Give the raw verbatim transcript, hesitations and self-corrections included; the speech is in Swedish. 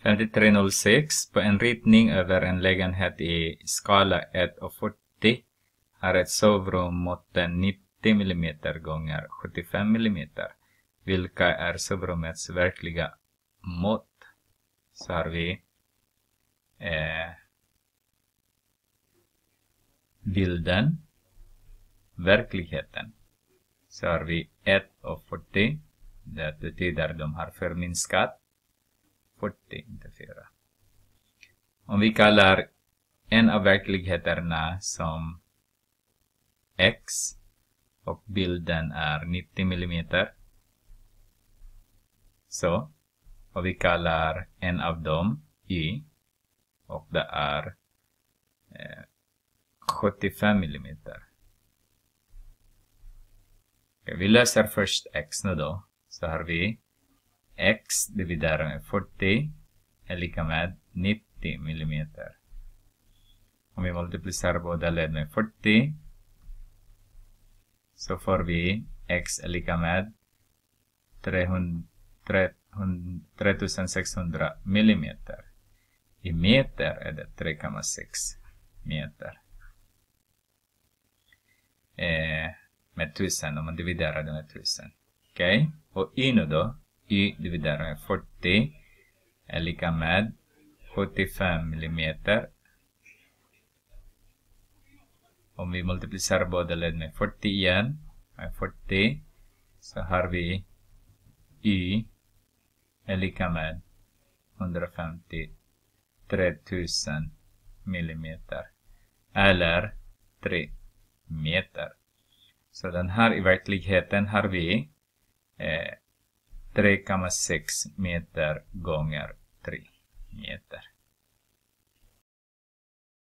femtiotre noll sex. På en ritning över en lägenhet i skala ett och fyrtio har ett sovrum måtten nittio millimeter gånger sjuttiofem millimeter. Vilka är sovrummets verkliga mått? Så har vi eh, bilden, verkligheten. Så har vi ett och fyrtio. Det betyder att de har förminskat. fyrtio, inte fyra. Om vi kallar en av verkligheterna som X och bilden är nittio millimeter. Så. Och vi kallar en av dem Y och det är eh, sjuttiofem millimeter. Okay, vi löser först X nu då. Så har vi X dividerat med fyrtio är lika med nittio millimeter. Om vi multiplicerar båda led med fyrtio så får vi X är lika med tre tusen sexhundra millimeter. I meter är det tre komma sex meter. Eh, med tusen om man dividerar det med tusen. Okej. Okay. Och Y nu då. Y dividerar med fyrtio är lika med sjuttiofem millimeter. Om vi multiplicerar båda led med fyrtio igen. Med fyrtio så har vi Y är lika med hundrafemtiotre tusen millimeter. Eller tre meter. Så den här i verkligheten har vi eh, tre komma sex meter gånger tre meter.